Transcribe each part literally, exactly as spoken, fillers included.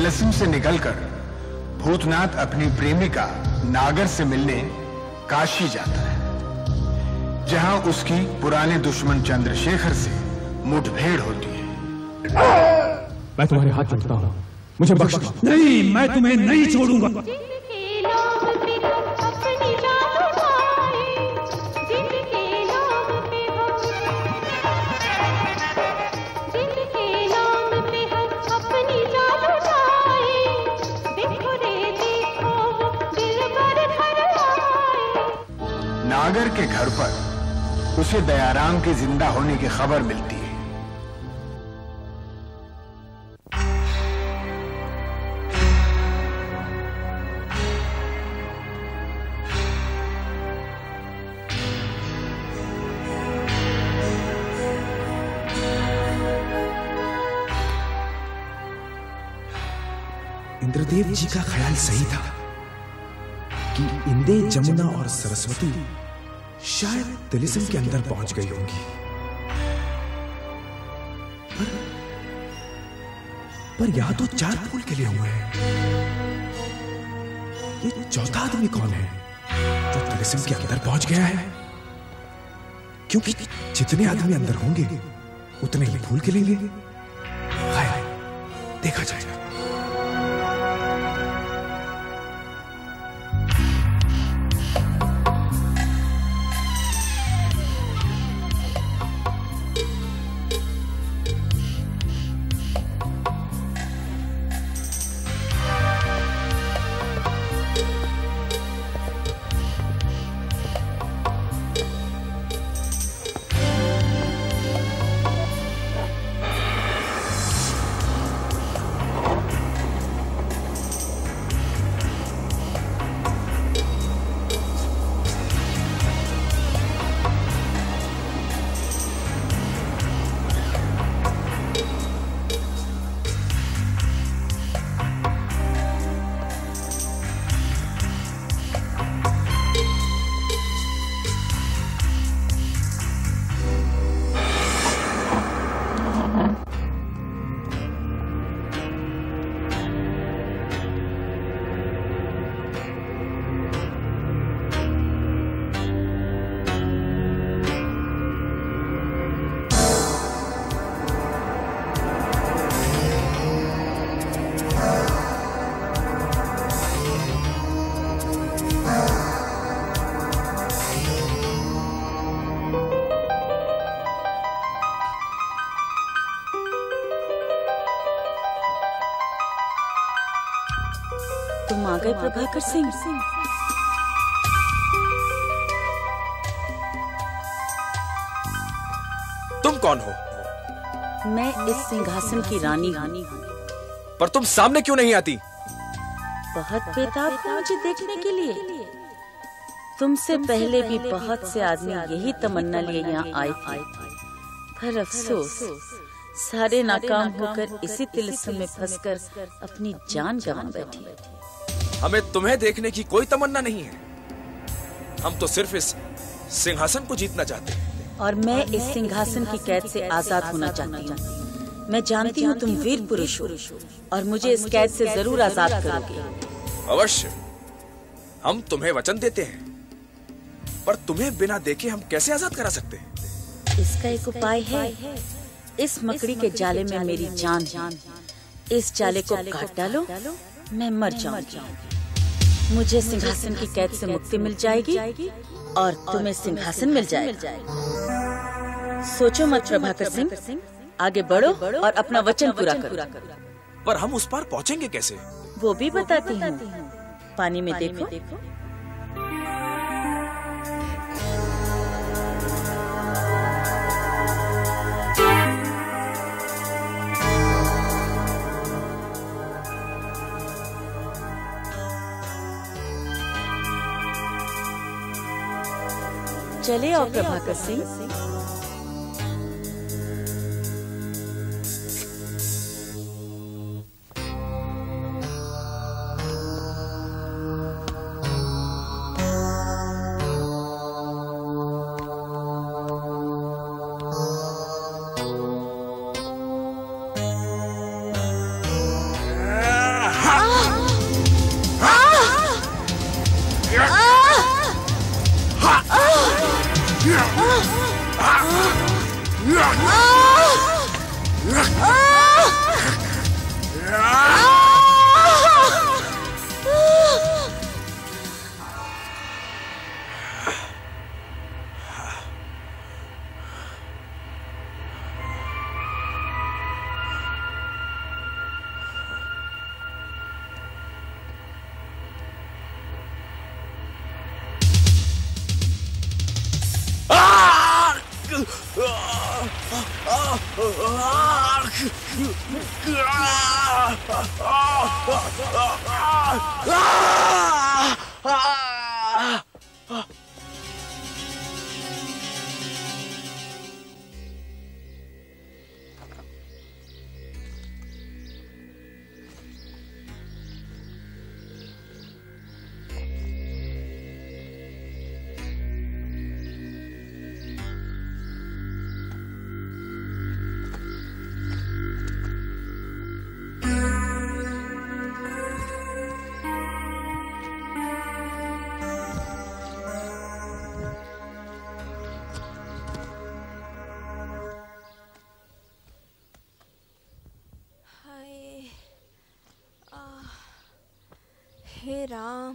तिलिस्म से निकलकर भूतनाथ अपनी प्रेमिका नागर से मिलने काशी जाता है, जहां उसकी पुराने दुश्मन चंद्रशेखर से मुठभेड़ होती है। मैं तुम्हारे हाथ जोड़ता हूं, मुझे बख्श दो। नहीं, मैं तुम्हें नहीं छोड़ूंगा। नागर के घर पर उसे दयाराम के जिंदा होने की खबर मिलती है। इंद्रदेव जी का ख्याल सही था कि इंदे, जमुना और सरस्वती शायद तिलिस्म के अंदर पहुंच गई होंगी। पर, पर यहां तो चार फूल खिले हुए हैं। ये चौथा आदमी कौन है जो तिलिस्म के अंदर पहुंच गया है? क्योंकि जितने आदमी अंदर होंगे उतने ही फूल खिलेंगे। खैर, देखा जाएगा। तुम आ गए प्रभाकर सिंह। तुम कौन हो? मैं इस सिंहासन की रानी हूँ। पर तुम सामने क्यों नहीं आती? बहुत बेताब हो मुझे देखने के लिए। तुमसे पहले भी बहुत से आदमी यही तमन्ना लिए यहाँ आए थे, पर अफसोस सारे नाकाम होकर इसी तिलिस्म में फंसकर अपनी जान गंवा बैठी। हमें तुम्हें देखने की कोई तमन्ना नहीं है। हम तो सिर्फ इस सिंहासन को जीतना चाहते हैं। और मैं इस सिंहासन की कैद से आजाद होना चाहती हूँ। मैं जानती हूँ तुम वीर पुरुष हो और मुझे इस कैद से जरूर आजाद करोगे। अवश्य, हम तुम्हें वचन देते हैं, पर तुम्हें बिना देखे हम कैसे आजाद करा सकते हैं? इसका एक उपाय है। इस मकड़ी के जाले में मेरी जान है। इस जाले को काट डालो, मैं मर जाऊंगी। मुझे सिंहासन की कैद से मुक्ति मिल जाएगी और तुम्हें सिंहासन मिल जाएगा। सोचो मत प्रभाकर सिंह, आगे बढ़ो और अपना वचन पूरा करो। पर हम उस पार पहुंचेंगे कैसे? वो भी बताती हूँ। पानी में देखो। चले आओ प्रभाकर सिंह। हे राम,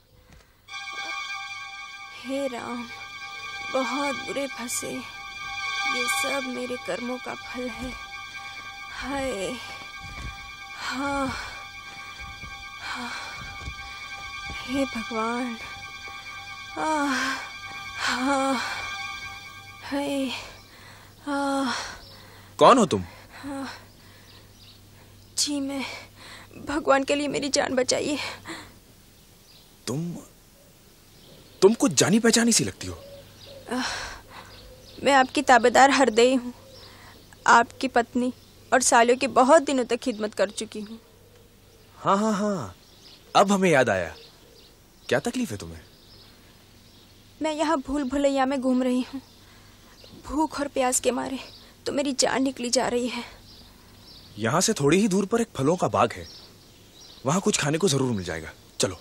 हे राम, बहुत बुरे फंसे। ये सब मेरे कर्मों का फल है। हाय, हाँ, हाँ, हे भगवान, आह, हाँ, हाय, आह। कौन हो तुम? हाँ, जी मैं, भगवान के लिए मेरी जान बचाइए। तुम तुम कुछ जानी पहचानी सी लगती हो। आ, मैं आपकी ताबेदार हरदेई हूँ। आपकी पत्नी और सालों की बहुत दिनों तक खिदमत कर चुकी हूँ। हाँ हाँ हाँ, अब हमें याद आया। क्या तकलीफ है तुम्हें? मैं यहाँ भूल भुलैया में घूम रही हूँ। भूख और प्यास के मारे तो मेरी जान निकली जा रही है। यहाँ से थोड़ी ही दूर पर एक फलों का बाग है, वहाँ कुछ खाने को जरूर मिल जाएगा। चलो।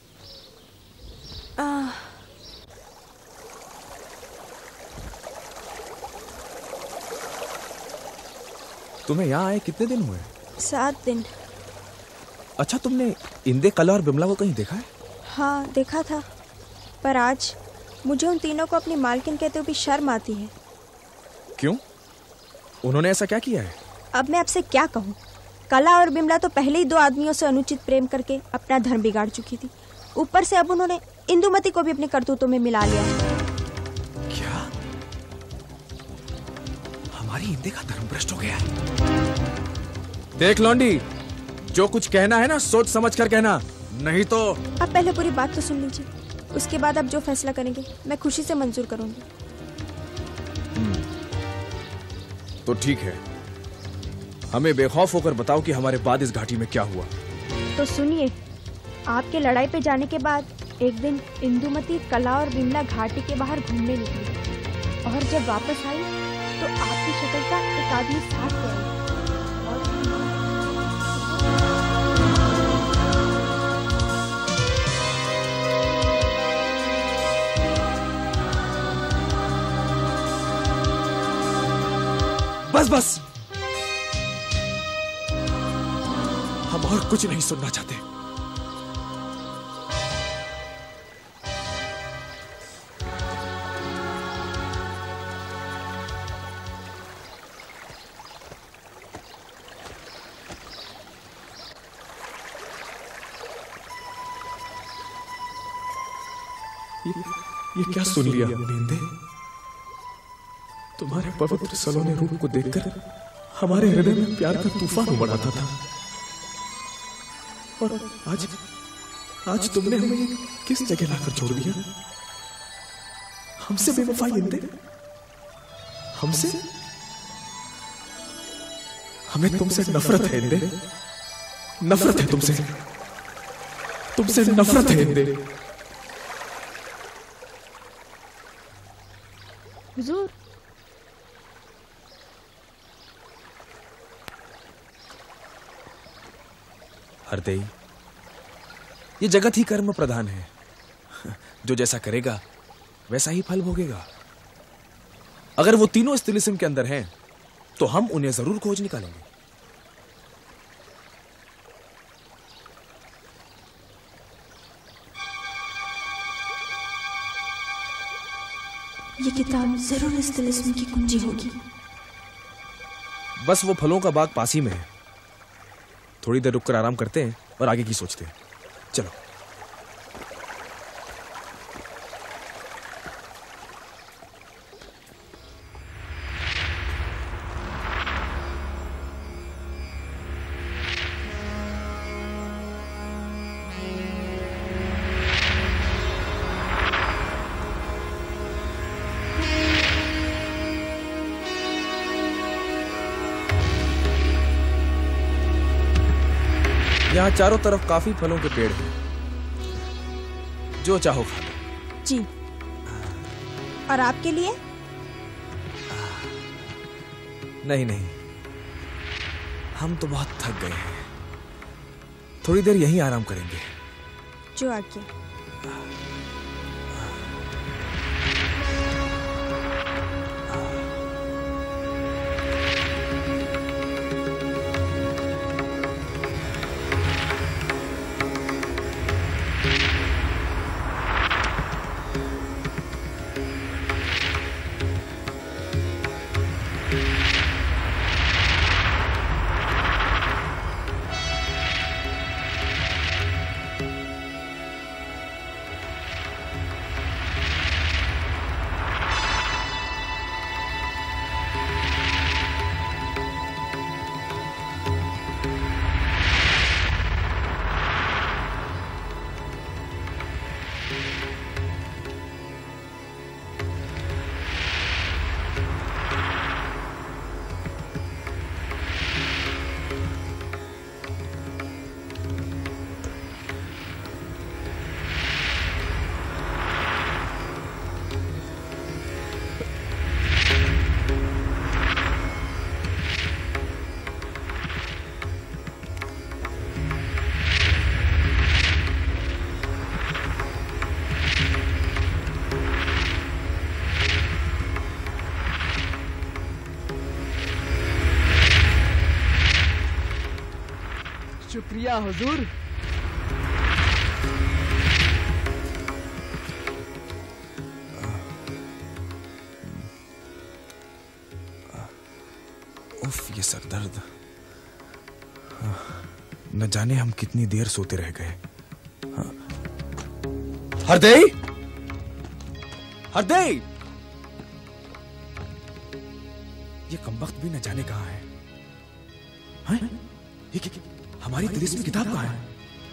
आ, तुम्हें यहाँ आए कितने दिन हुए? सात दिन। अच्छा, तुमने इंदे, कला और बिमला को कहीं देखा है? हाँ, देखा था, पर आज मुझे उन तीनों को अपनी मालकिन कहते हुए भी शर्म आती है। क्यों? उन्होंने ऐसा क्या किया है? अब मैं आपसे क्या कहूँ। कला और बिमला तो पहले ही दो आदमियों से अनुचित प्रेम करके अपना धर्म बिगाड़ चुकी थी। ऊपर से अब उन्होंने इंदुमती को भी अपने करतूतों में मिला लिया है। क्या? हमारी इंदे का धर्म भ्रष्ट हो गया है। देख लौंडी, जो कुछ कहना है ना सोच समझ कर कहना, नहीं तो। आप पहले पूरी बात तो सुन लीजिए, उसके बाद आप जो फैसला करेंगे मैं खुशी से मंजूर करूंगी। तो ठीक है, हमें बेखौफ होकर बताओ कि हमारे बाद इस घाटी में क्या हुआ। तो सुनिए, आपके लड़ाई पे जाने के बाद एक दिन इंदुमती, कला और बिमला घाटी के बाहर घूमने निकली और जब वापस आई तो आपकी शक्ल का एक आदमी साथ ले आया। बस बस, हम और कुछ नहीं सुनना चाहते। ये, ये क्या सुन लिया हमने इंदे? तुम्हारे पवित्र सलोने रूप को देखकर हमारे हृदय में प्यार का तूफान उमड़ आता था, और आज आज तुमने हमें किस जगह लाकर छोड़ दिया? हमसे बेवफाई इंदे, हमसे? हमें तुमसे नफरत है इंदे, नफरत है तुमसे, तुमसे नफरत है इंदे। हुजूर, हरदेई, ये जगत ही कर्म प्रधान है। जो जैसा करेगा वैसा ही फल भोगेगा। अगर वो तीनों इस तिलिस्म के अंदर हैं, तो हम उन्हें जरूर खोज निकालेंगे। ये किताब जरूर इस तिलिस्म की कुंजी होगी। बस वो फलों का बाग पास ही में है। थोड़ी देर रुककर आराम करते हैं और आगे की सोचते हैं। चलो। यहाँ चारों तरफ काफी फलों के पेड़ हैं, जो चाहो खा लो। जी। और आपके लिए? नहीं नहीं, हम तो बहुत थक गए हैं। थोड़ी देर यहीं आराम करेंगे। जो आज्ञा। शुक्रिया हुजूर। उफ, ये सरदर्द। न जाने हम कितनी देर सोते रह गए। हरदेई, हरदेई, ये कमबख्त भी न जाने कहां है। हैं? ये क्या, हमारी तिलिस्म किताब कहां है?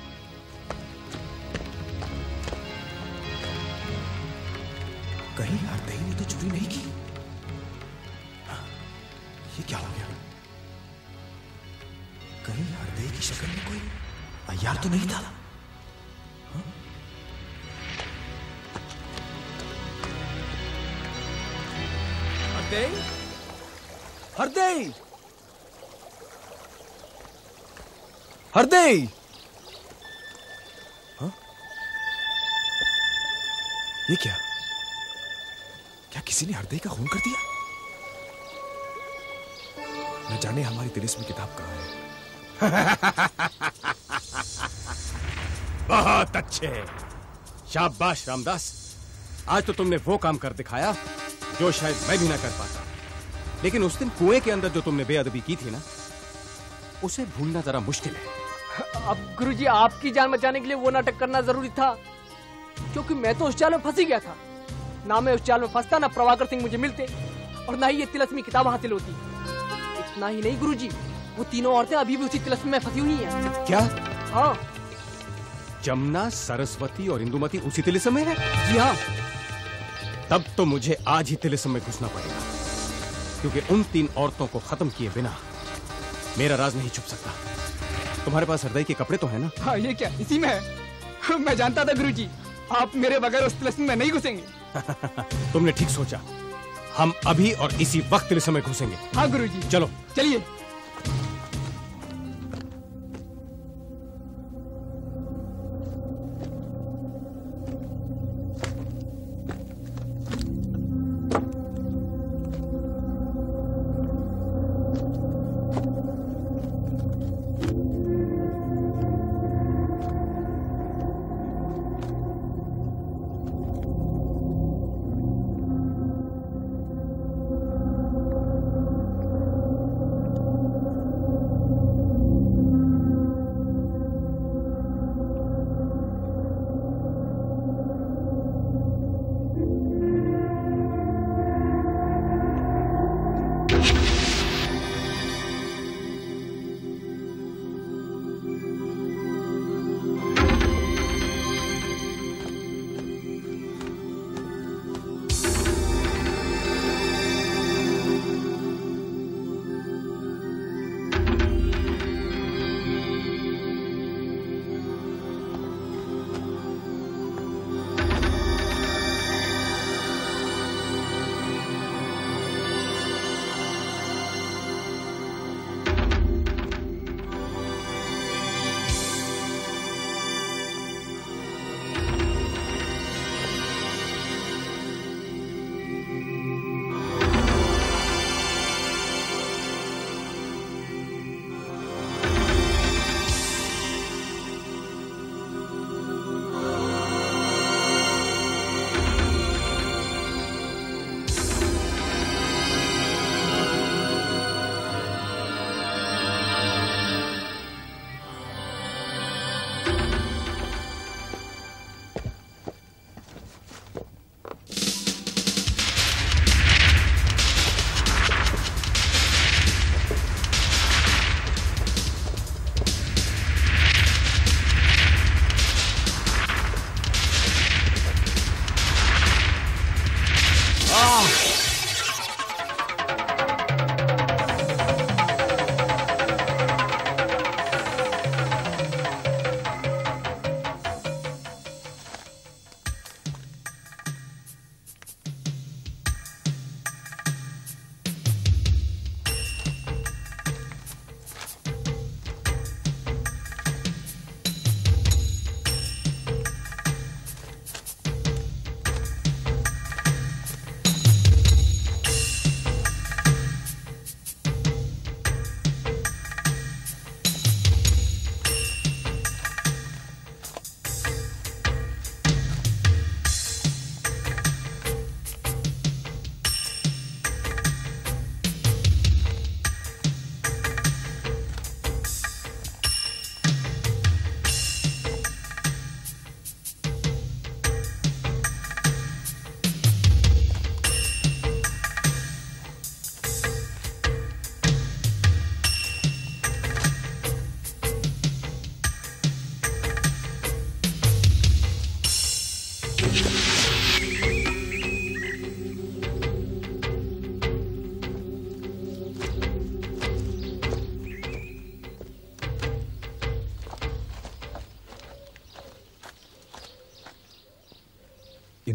कहीं हरदेई ने तो चोरी नहीं की। ये क्या हो गया? कहीं हरदेई की शक्ल में कोई अय्यार तो नहीं था? हाँ? हरदेई, हरदेई, हरदेई। हाँ? ये क्या? क्या किसी ने हरदेई का खून कर दिया? न जाने हमारी तिलिस्म किताब कहां है। बहुत अच्छे, शाबाश रामदास। आज तो तुमने वो काम कर दिखाया जो शायद मैं भी ना कर पाता। लेकिन उस दिन कुएं के अंदर जो तुमने बेअदबी की थी ना, उसे भूलना जरा मुश्किल है। अब गुरुजी, आपकी जान बचाने के लिए वो नाटक करना जरूरी था, क्योंकि मैं तो उस जाल में फंस ही गया था। ना मैं उस जाल में फंसता, ना प्रभाकर सिंह मुझे मिलते, और ना ही ये तिलिस्मी किताब हासिल होती। इतना ही नहीं गुरुजी, वो तीनों औरतें अभी भी उसी तिलिस्म में फंसी हुई हैं। क्या? हाँ। जमुना, सरस्वती और इंदुमती उसी तिलिस्म में है? जी हाँ। तब तो मुझे आज ही तिलिस्म में घुसना पड़ेगा, क्योंकि उन तीन औरतों को खत्म किए बिना मेरा राज नहीं छुप सकता। तुम्हारे पास हरदेई के कपड़े तो है ना? हाँ, ये क्या इसी में है? मैं जानता था गुरुजी, आप मेरे बगैर उस तिलिस्म में नहीं घुसेंगे। तुमने ठीक सोचा, हम अभी और इसी वक्त तिलिस्म में घुसेंगे। हाँ गुरुजी। चलो चलिए।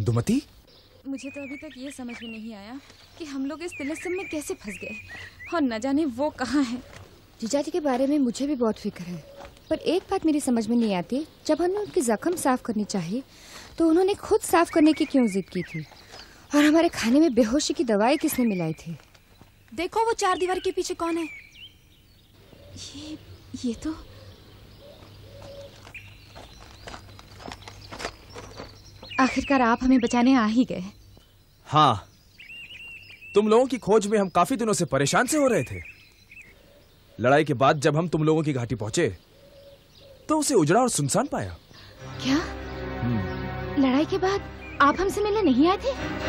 इंदुमती, मुझे तो अभी तक ये समझ में नहीं आया कि हम लोग इस तिलिस्म में कैसे फंस गए और न जाने वो कहाँ है। जीजा जी के बारे में मुझे भी बहुत फिक्र है, पर एक बात मेरी समझ में नहीं आती, जब हमने उनकी जख्म साफ करनी चाहिए तो उन्होंने खुद साफ करने की क्यों जिद की थी? और हमारे खाने में बेहोशी की दवाई किसने मिलाई थी? देखो वो चार दीवार के पीछे कौन है? ये ये तो आखिरकार आप हमें बचाने आ ही गए। हाँ, तुम लोगों की खोज में हम काफी दिनों से परेशान से हो रहे थे। लड़ाई के बाद जब हम तुम लोगों की घाटी पहुंचे तो उसे उजड़ा और सुनसान पाया। क्या? लड़ाई के बाद आप हमसे मिलने नहीं आए थे?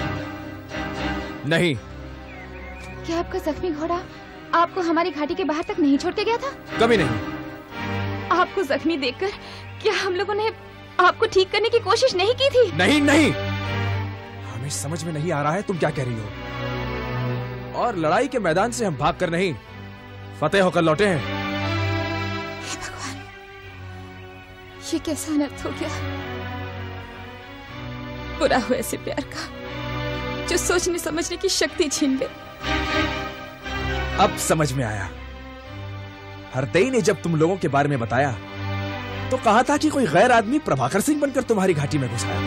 नहीं। क्या आपका जख्मी घोड़ा आपको हमारी घाटी के बाहर तक नहीं छोड़ के गया था? कभी नहीं। आपको जख्मी देखकर क्या हम लोगों ने आपको ठीक करने की कोशिश नहीं की थी? नहीं नहीं, हमें समझ में नहीं आ रहा है तुम क्या कह रही हो। और लड़ाई के मैदान से हम भाग कर नहीं, फतेह होकर लौटे हैं। हे भगवान, ये कैसा अनर्थ हो गया। बुरा हुआ ऐसे प्यार का जो सोचने समझने की शक्ति छीन ले। अब समझ में आया। हरदई ने जब तुम लोगों के बारे में बताया तो कहा था कि कोई गैर आदमी प्रभाकर सिंह बनकर तुम्हारी घाटी में घुस आया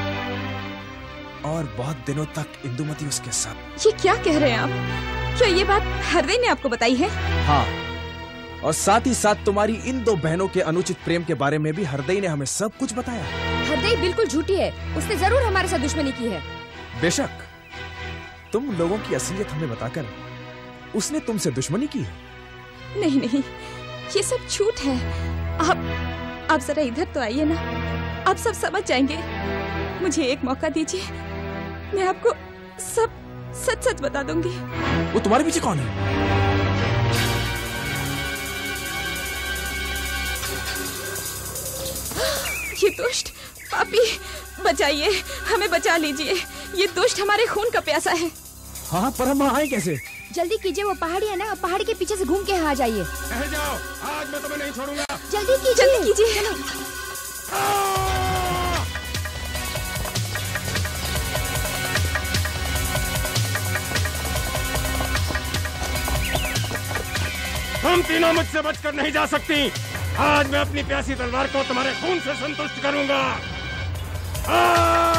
और बहुत दिनों तक इंदुमती उसके साथ। ये क्या कह रहे हैं आप? क्या ये बात हरदई ने आपको बताई है? हाँ, और साथ ही साथ तुम्हारी इन दो बहनों के अनुचित प्रेम के बारे में भी हरदई ने हमें सब कुछ बताया। हरदई बिल्कुल झूठी है, उसने जरूर हमारे साथ दुश्मनी की है। बेशक, तुम लोगों की असलियत हमें बताकर उसने तुमसे दुश्मनी की है। नहीं नहीं, ये सब झूठ है। आप आप जरा इधर तो आइए ना, आप सब समझ जाएंगे। मुझे एक मौका दीजिए, मैं आपको सब सच सच बता दूंगी। वो तुम्हारे पीछे कौन है? ये दुष्ट पापी, बचाइए, हमें बचा लीजिए। ये दुष्ट हमारे खून का प्यासा है। हाँ, पर हम आए कैसे? जल्दी कीजिए, वो पहाड़ी है ना, पहाड़ी के पीछे से घूम के आ जाइए। जाओ, आज मैं तुम्हें नहीं छोड़ूंगा। जल्दी कीजिए, जल्दी कीजिए। तुम तीनों मुझसे बचकर नहीं जा सकती। आज मैं अपनी प्यासी तलवार को तुम्हारे खून से संतुष्ट करूंगा। आ!